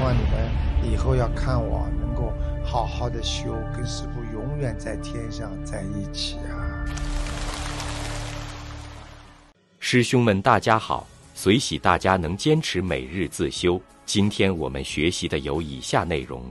望你们以后要看我能够好好的修，跟师父永远在天上在一起啊！ 师兄们大家好，随喜大家能坚持每日自修。今天我们学习的有以下内容：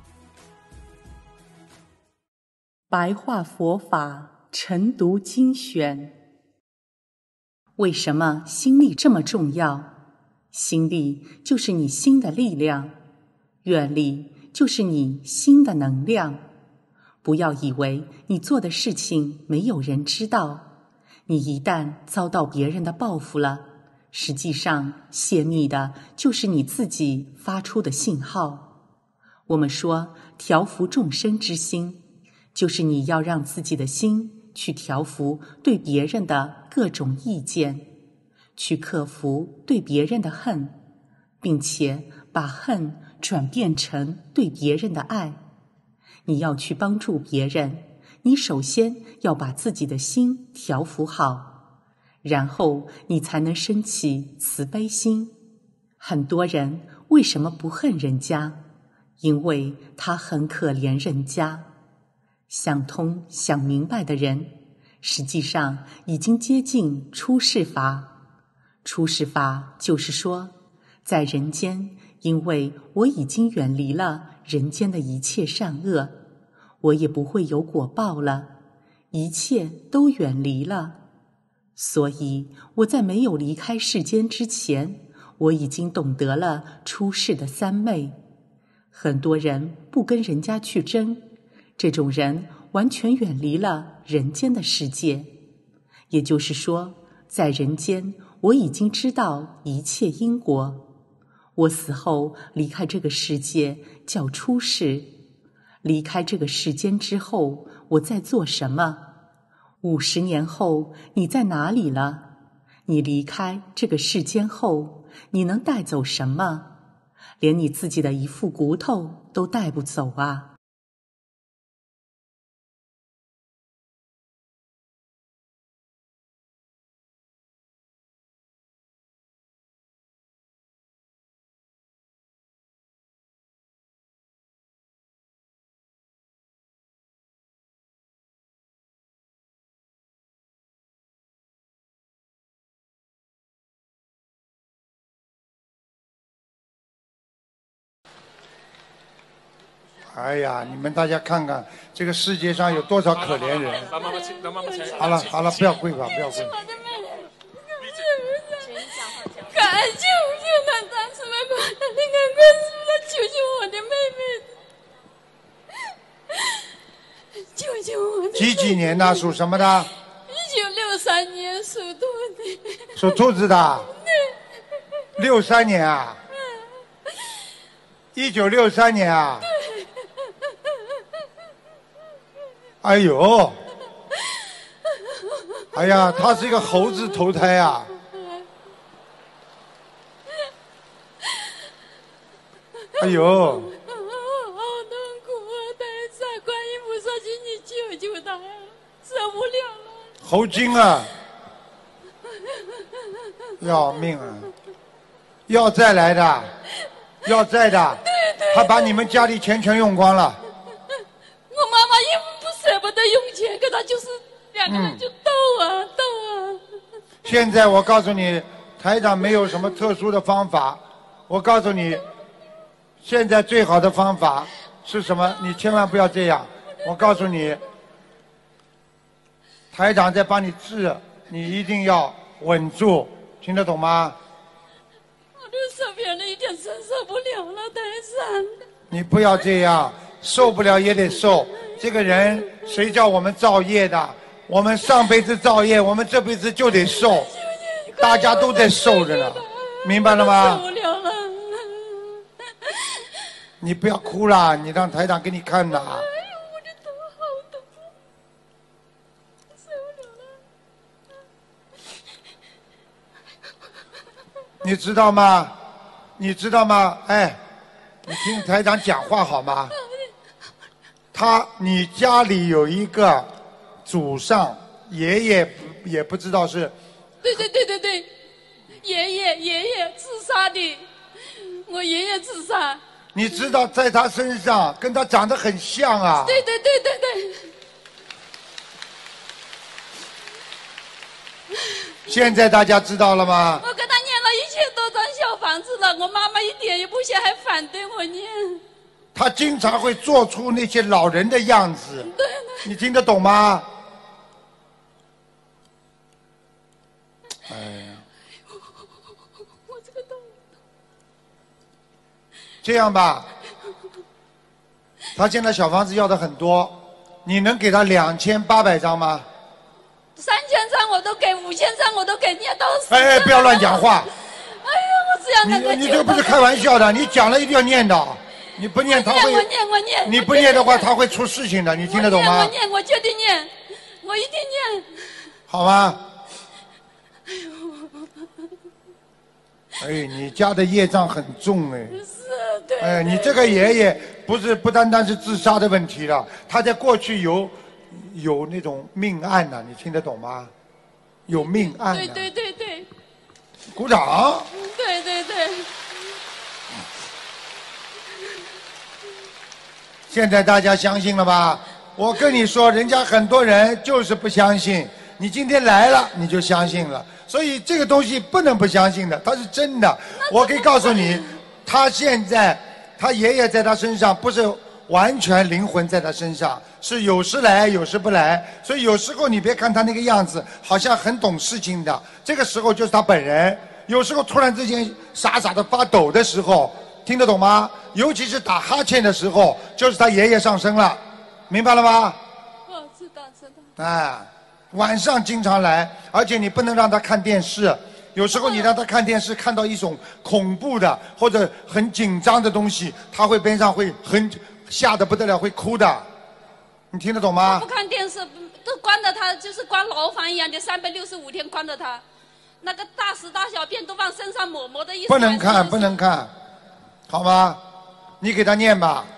白话佛法，晨读精选。为什么心力这么重要？心力就是你心的力量，愿力就是你心的能量。不要以为你做的事情没有人知道，你一旦遭到别人的报复了，实际上泄密的就是你自己发出的信号。我们说调伏众生之心，就是你要让自己的心去调伏对别人的各种意见，去克服对别人的恨，并且把恨转变成对别人的爱。你要去帮助别人，你首先要把自己的心调伏好，然后你才能升起慈悲心。很多人为什么不恨人家？因为他很可怜人家。想通想明白的人，实际上已经接近出世法。出世法就是说，在人间，因为我已经远离了人间的一切善恶，我也不会有果报了，一切都远离了。所以我在没有离开世间之前，我已经懂得了出世的三昧。很多人不跟人家去争，这种人完全远离了人间的世界。也就是说，在人间我已经知道一切因果，我死后离开这个世界叫出世。离开这个世间之后，我在做什么？50年后你在哪里了？你离开这个世间后，你能带走什么？连你自己的一副骨头都带不走啊！ 哎呀，你们大家看看，这个世界上有多少可怜人！好了好了，不要跪吧，不要跪。 感恩救救他，大慈悲观世音，感恩师父救救我的妹妹，救救我的妹妹。 几年的？属什么的 1963年属兔的。 属兔子的。63年啊？1963年啊？哎呦，哎呀，他是一个猴子投胎啊！哎呦， 好痛苦啊！太傻，观音菩萨，请你救救他，受不了了。 猴精啊！要命啊！要再来的，要再的。 对， 他把你们家里钱全用光了。 我妈妈也不舍不得用钱，可他就是两个人就斗啊斗啊。 现在我告诉你，台长没有什么特殊的方法。我告诉你，现在最好的方法是什么？你千万不要这样。我告诉你，台长在帮你治，你一定要稳住，听得懂吗？ 我这手边的一点承受不了了，台长。 你不要这样，受不了也得受。这个人谁叫我们造业的？我们上辈子造业，我们这辈子就得受。大家都在受着呢，明白了吗？ 受不了了。 你不要哭了，你让台长给你看呐。 哎呦，我的头好痛，受不了了。 你知道吗？你知道吗？哎，你听台长讲话好吗？你家里有一个祖上爷爷，也不知道是。 对，爷爷自杀的，我爷爷自杀。 你知道在他身上跟他长得很像啊。 对对对对对。 现在大家知道了吗？ 我给他念了1000多张小房子了，我妈妈一点也不写，还反对我念。 他经常会做出那些老人的样子， 对。 你听得懂吗？哎呀， 我这个懂。 这样吧，他现在小房子要的很多，你能给他2800张吗 ？3000张我都给，5000张我都给，念到死。 哎，不要乱讲话。 哎呀，我只要那个。 你这个不是开玩笑的，你讲了一定要念的，你不念他会。 我念。 你不念的话，他会出事情的，你听得懂吗？ 我决定念，我一定念。 好吗？哎，你家的业障很重哎。 是，对。 哎，你这个爷爷不单单是自杀的问题了，他在过去有那种命案呢，你听得懂吗？有命案。 对。 鼓掌。 对。 现在大家相信了吧？我跟你说，人家很多人就是不相信，你今天来了，你就相信了。所以这个东西不能不相信的，它是真的。我可以告诉你，他现在他爷爷在他身上不是完全灵魂在他身上，是有时来有时不来。所以有时候你别看他那个样子，好像很懂事情的，这个时候就是他本人。有时候突然之间傻傻的发抖的时候，听得懂吗？尤其是打哈欠的时候，就是他爷爷上身了，明白了吗？ 哦，知道。 哎。晚上经常来，而且你不能让他看电视。有时候你让他看电视，看到一种恐怖的或者很紧张的东西，他会边上会很吓得不得了，会哭的。你听得懂吗？ 不看电视，都关着他，就是关牢房一样的，365天关着他。那个大屎大小便都往身上抹的意思。 不能看，不能看，好吗？你给他念吧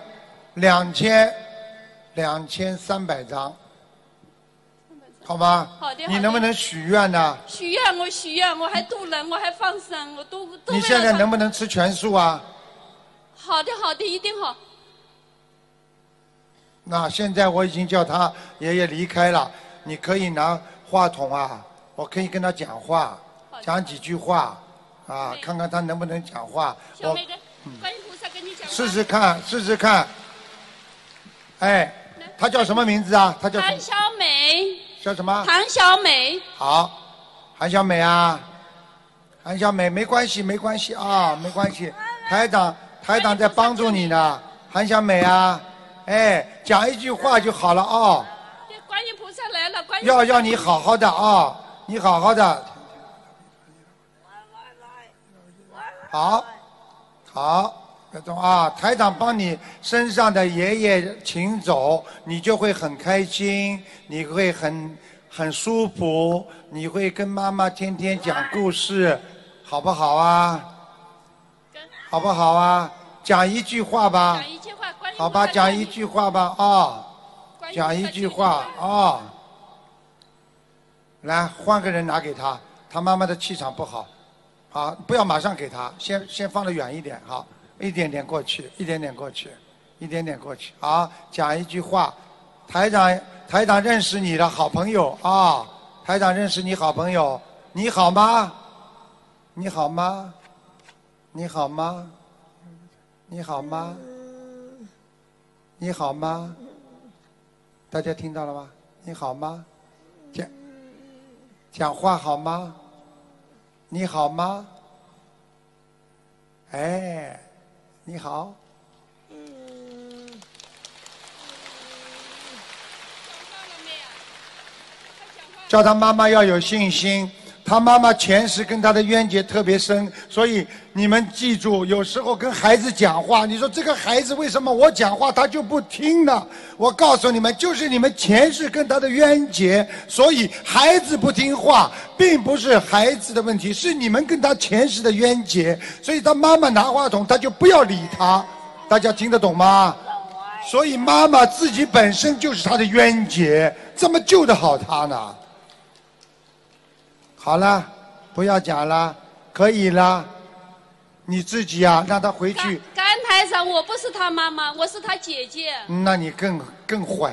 ，2300张。好吗？ 好的。 你能不能许愿呢？ 许愿，我许愿，我还渡人，我还放生，我都。 你现在能不能吃全素啊？ 好的，一定好。 那现在我已经叫他爷爷离开了，你可以拿话筒啊，我可以跟他讲话，讲几句话，啊，看看他能不能讲话。 小美的，观音菩萨跟你讲话。 试试看。哎，他叫什么名字啊？他叫谭小美。 叫什么？ 谭小美。 好，韩小美啊，韩小美，没关系啊，没关系。台长在帮助你呢，韩小美啊，哎，讲一句话就好了啊。 观音菩萨来了，观音。 要你好好的啊，你好好的。好，那种啊，台长帮你身上的爷爷请走，你就会很开心，你会很舒服，你会跟妈妈天天讲故事，好不好啊？好不好啊？讲一句话吧。 讲一句话， 好吧，讲一句话吧啊，讲一句话啊。来，换个人拿给他，他妈妈的气场不好。好，不要马上给他，先放得远一点，好，一点点过去，好，讲一句话，台长认识你的好朋友啊，台长认识你好朋友，你好吗？你好吗？你好吗？你好吗？你好吗？大家听到了吗？你好吗？讲话好吗？你好吗？哎，你好。叫他妈妈要有信心，他妈妈前世跟他的冤结特别深，所以你们记住，有时候跟孩子讲话，你说这个孩子为什么我讲话他就不听呢？我告诉你们，就是你们前世跟他的冤结，所以孩子不听话，并不是孩子的问题，是你们跟他前世的冤结，所以他妈妈拿话筒，他就不要理他，大家听得懂吗？所以妈妈自己本身就是他的冤结，怎么救得好他呢？好了，不要讲了，可以了。你自己啊，让他回去。 感恩台长， 长，我不是他妈妈，我是他姐姐。 那你更坏。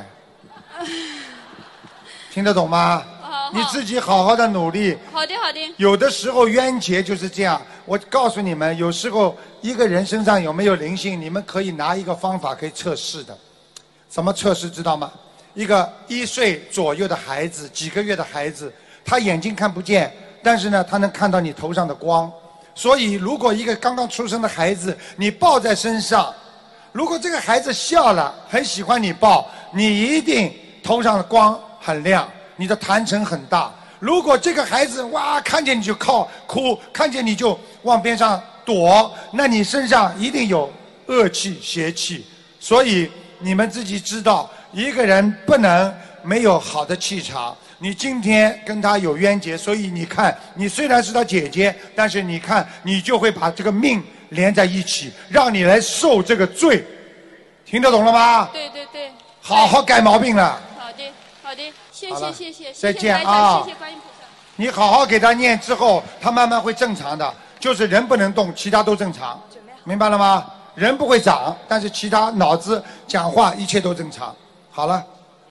听得懂吗？你自己好好的努力。 好的，好的。 有的时候冤结就是这样。我告诉你们，有时候一个人身上有没有灵性，你们可以拿一个方法可以测试的。怎么测试知道吗？一个1岁左右的孩子，几个月的孩子，他眼睛看不见，但是呢，他能看到你头上的光。所以，如果一个刚刚出生的孩子，你抱在身上，如果这个孩子笑了，很喜欢你抱，你一定头上的光很亮，你的坛城很大。如果这个孩子哇看见你就哭，看见你就往边上躲，那你身上一定有恶气邪气。所以你们自己知道，一个人不能没有好的气场。你今天跟他有冤结，所以你看，你虽然是他姐姐，但是你看你就会把这个命连在一起，让你来受这个罪。听得懂了吗？ 对对对。 好好改毛病了。 好的，好的，谢谢， 再见啊！ 谢谢观音菩萨。 你好好给他念之后，他慢慢会正常的，就是人不能动，其他都正常，明白了吗？人不会长，但是其他脑子、讲话一切都正常。好了。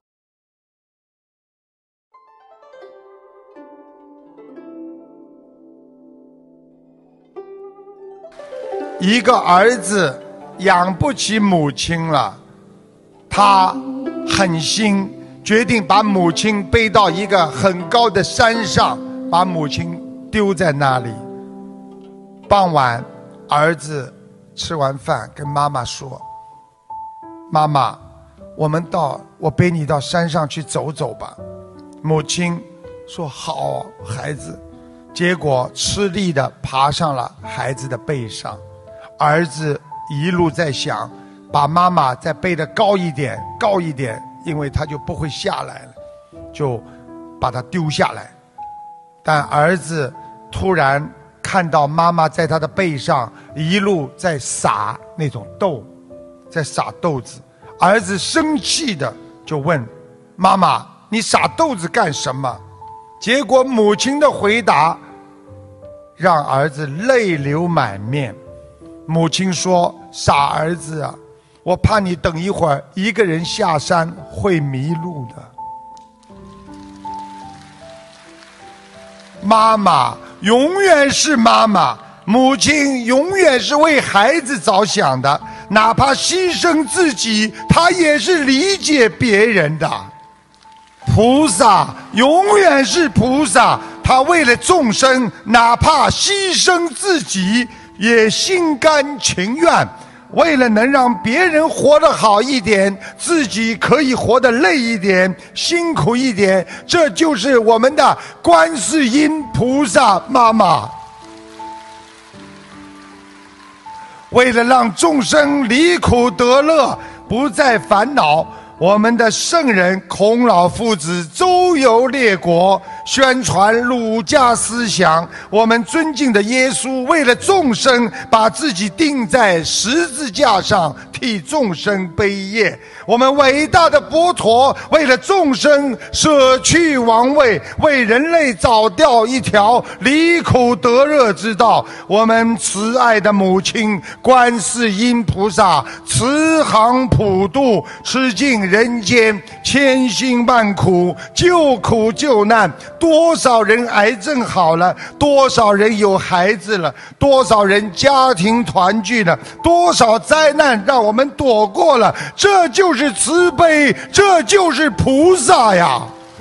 一个儿子养不起母亲了，他狠心决定把母亲背到一个很高的山上，把母亲丢在那里。傍晚，儿子吃完饭跟妈妈说：“妈妈，我背你到山上去走走吧。”母亲说：“好，孩子。”结果吃力地爬上了孩子的背上。儿子一路在想，把妈妈再背得高一点，高一点，因为他就不会下来了，就把他丢下来。但儿子突然看到妈妈在他的背上一路在撒那种豆，在撒豆子。儿子生气的就问妈妈：“你撒豆子干什么？”结果母亲的回答让儿子泪流满面。母亲说：“傻儿子啊，我怕你等一会儿一个人下山会迷路的。”妈妈永远是妈妈，母亲永远是为孩子着想的，哪怕牺牲自己，她也是理解别人的。菩萨永远是菩萨，他为了众生，哪怕牺牲自己也心甘情愿，为了能让别人活得好一点，自己可以活得累一点，辛苦一点。这就是我们的观世音菩萨妈妈。为了让众生离苦得乐，不再烦恼，我们的圣人孔老夫子周游列国，宣传儒家思想。我们尊敬的耶稣为了众生，把自己钉在十字架上，替众生背业。我们伟大的佛陀为了众生舍去王位，为人类找掉一条离苦得乐之道。我们慈爱的母亲观世音菩萨慈航普渡，吃尽人间千辛万苦，救苦救难。多少人癌症好了，多少人有孩子了，多少人家庭团聚了，多少灾难让我们躲过了。这就是慈悲，这就是菩萨呀。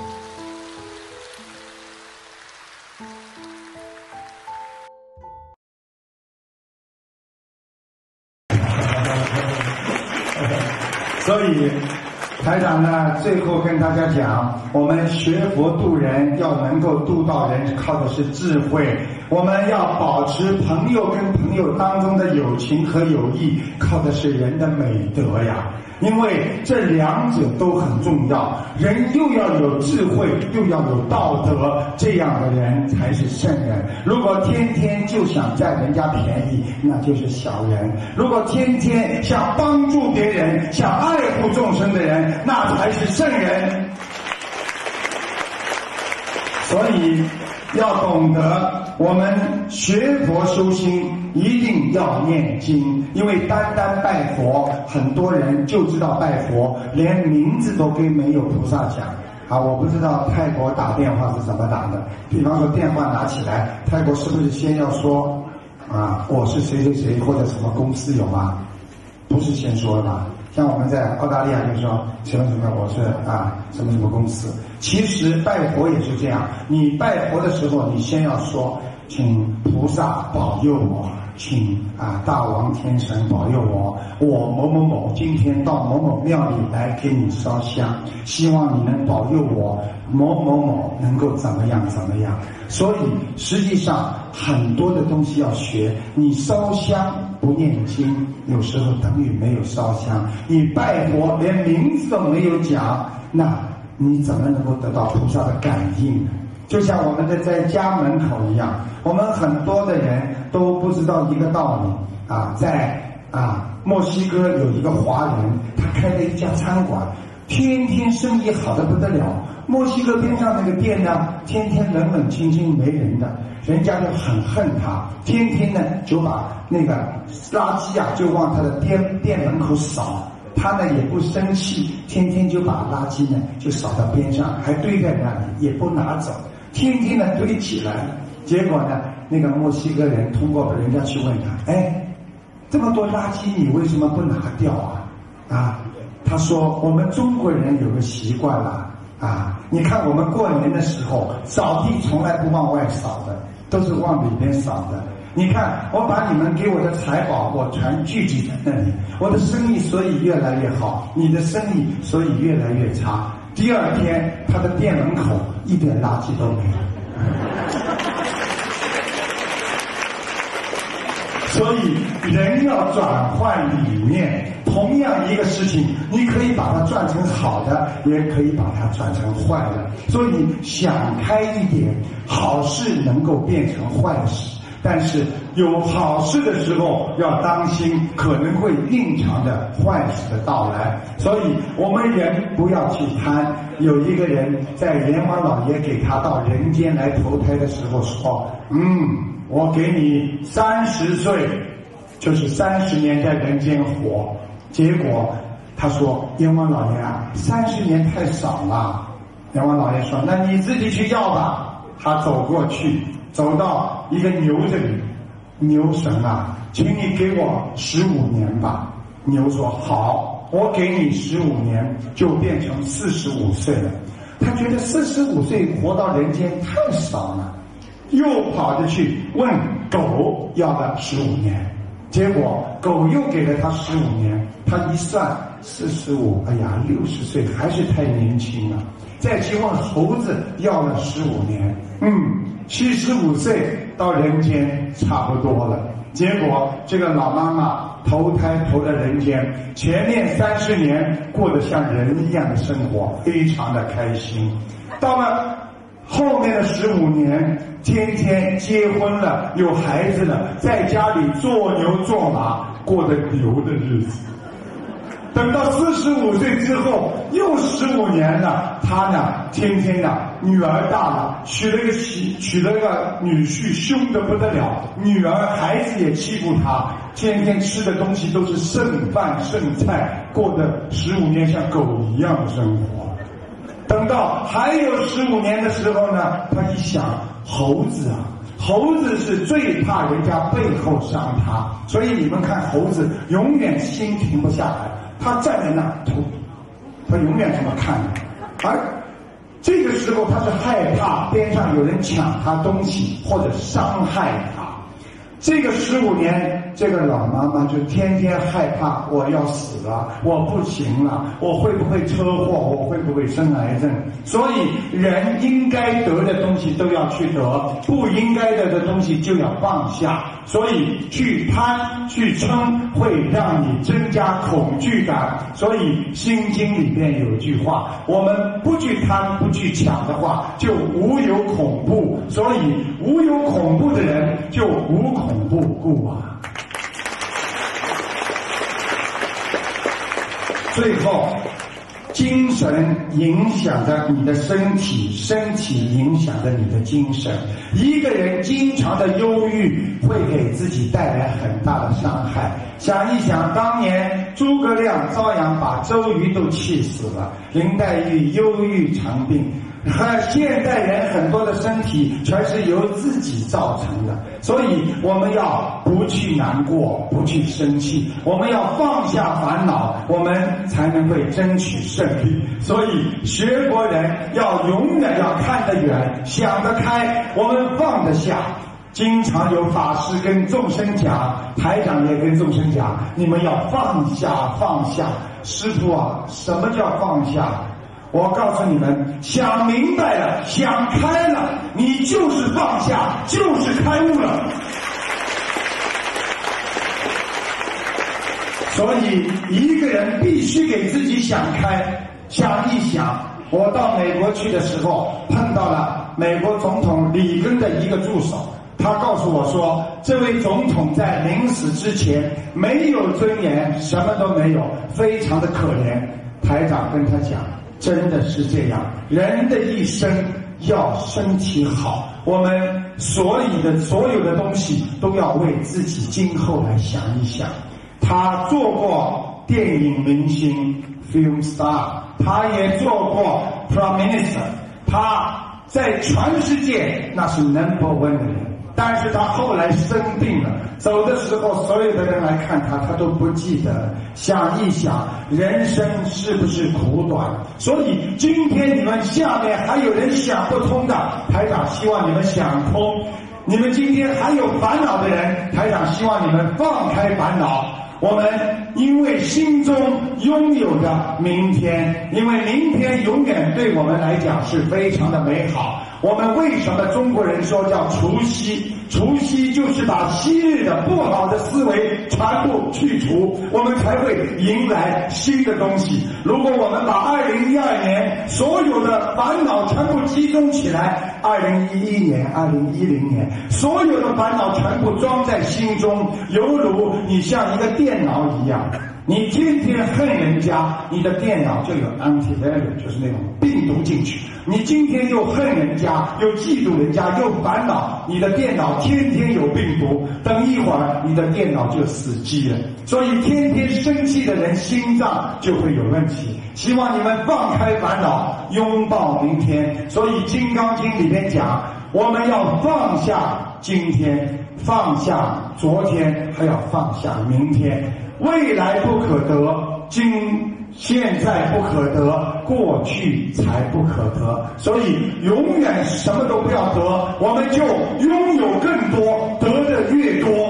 所以台长呢，最后跟大家讲，我们学佛度人，要能够度到人，靠的是智慧。我们要保持朋友跟朋友当中的友情和友谊，靠的是人的美德呀。因为这两者都很重要，人又要有智慧，又要有道德，这样的人才是圣人。如果天天就想占人家便宜，那就是小人；如果天天想帮助别人，想爱护众生的人，那才是圣人。所以要懂得我们学佛修心一定要念经，因为单单拜佛，很多人就知道拜佛，连名字都跟没有菩萨讲啊！我不知道泰国打电话是怎么打的，比方说电话拿起来，泰国是不是先要说啊我是谁谁谁或者什么公司有吗？不是先说吧？像我们在澳大利亚就说什么什么我是什么什么公司。其实拜佛也是这样，你拜佛的时候你先要说请菩萨保佑我，请大王天神保佑我，我某某某今天到某某庙里来给你烧香，希望你能保佑我某某某能够怎么样怎么样。所以实际上很多的东西要学，你烧香不念经，有时候等于没有烧香。你拜佛连名字都没有讲，那你怎么能够得到菩萨的感应呢？就像我们在家门口一样，我们很多的人都不知道一个道理在墨西哥有一个华人，他开了一家餐馆，天天生意好得不得了。墨西哥边上那个店呢，天天冷冷清清没人的，人家就很恨他，天天呢就把那个垃圾就往他的店门口扫，他呢也不生气，天天就把垃圾呢就扫到边上，还堆在那里也不拿走，天天呢堆起来。结果呢那个墨西哥人通过人家去问他，这么多垃圾你为什么不拿掉他说我们中国人有个习惯你看我们过年的时候扫地从来不往外扫的，都是往里边扫的。你看我把你们给我的财宝我全聚集在那里，我的生意所以越来越好，你的生意所以越来越差。第二天他的店门口一点垃圾都没有。所以人要转换理念，同样一个事情你可以把它转成好的，也可以把它转成坏的。所以想开一点，好事能够变成坏事，但是有好事的时候要当心，可能会蕴藏着坏事的到来。所以我们人不要去贪。有一个人在阎王老爷给他到人间来投胎的时候说，我给你30岁，就是30年在人间活。结果他说，阎王老爷30年太少了。阎王老爷说，那你自己去要吧。他走过去，走到一个牛这里，牛神请你给我15年吧。牛说好，我给你15年，就变成45岁了。他觉得45岁活到人间太少了，又跑着去问狗要了15年，结果狗又给了他15年。他一算45，60岁还是太年轻了。再去问猴子要了15年，75岁到人间差不多了。结果这个老妈妈投胎投到人间，前面30年过得像人一样的生活，非常的开心。到了后面的15年，天天结婚了，有孩子了，在家里做牛做马，过得牛的日子。等到45岁之后，又15年了，他呢，天天女儿大了，娶了个女婿，凶得不得了，女儿孩子也欺负他，天天吃的东西都是剩饭剩菜，过得15年像狗一样的生活。等到还有15年的时候呢，他一想，猴子是最怕人家背后伤他，所以你们看猴子永远心停不下来，他站在那他永远这么看的。而这个时候他是害怕边上有人抢他东西或者伤害他。这个15年，这个老妈妈就天天害怕，我要死了，我不行了，我会不会车祸，我会不会生癌症。所以人应该得的东西都要去得，不应该得的东西就要放下。所以去贪去嗔会让你增加恐惧感。所以心经里面有句话，我们不去贪不去抢的话，就无有恐怖。所以无有恐怖的人就无恐怖故最后精神影响着你的身体，身体影响着你的精神。一个人经常的忧郁会给自己带来很大的伤害。想一想，当年诸葛亮照样把周瑜都气死了，林黛玉忧郁长病。现代人很多的身体全是由自己造成的，所以我们要不去难过，不去生气，我们要放下烦恼，我们才能会争取胜利。所以学佛人要永远要看得远，想得开，我们放得下。经常有法师跟众生讲，台长也跟众生讲，你们要放下放下。师父啊，什么叫放下？我告诉你们，想明白了，想开了，你就是放下，就是开悟了。所以一个人必须给自己想开。想一想，我到美国去的时候碰到了美国总统里根的一个助手，他告诉我说，这位总统在临死之前没有尊严，什么都没有，非常的可怜。台长跟他讲，真的是这样，人的一生要身体好，我们所有的东西都要为自己今后来想一想。他做过电影明星 film star， 他也做过 prime minister， 他在全世界那是 number one 的人，但是他后来生病了，走的时候所有的人来看他，他都不记得。想一想，人生是不是苦短？所以今天你们下面还有人想不通的，台长希望你们想通。你们今天还有烦恼的人，台长希望你们放开烦恼。我们因为心中拥有着明天，因为明天永远对我们来讲是非常的美好。我们为什么中国人说叫除夕？除夕就是把昔日的不好的思维全部去除，我们才会迎来新的东西。如果我们把2012年所有的烦恼全部集中起来，2011年、2010年所有的烦恼全部装在心中，犹如你像一个电脑一样，你天天恨人家，你的电脑就有 antivirus， 就是那种病毒进去。你今天又恨人家，又嫉妒人家，又烦恼，你的电脑天天有病毒，等一会儿你的电脑就死机了。所以天天生气的人心脏就会有问题。希望你们放开烦恼，拥抱明天。所以《金刚经》里面讲，我们要放下今天，放下昨天，还要放下明天。未来不可得，现在不可得，过去才不可得。所以永远什么都不要得，我们就拥有更多，得的越多。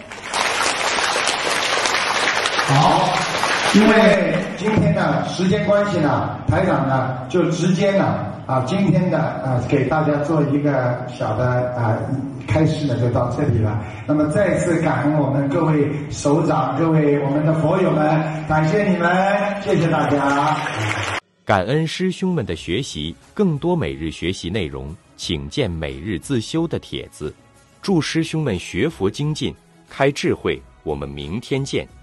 好，因为今天呢时间关系呢，台长呢就直接呢今天的给大家做一个小的开始呢就到这里了。那么再次感恩我们各位首长，各位我们的佛友们，感谢你们，谢谢大家。 感恩师兄们的学习，更多每日学习内容，请见每日自修的帖子。祝师兄们学佛精进，开智慧。我们明天见。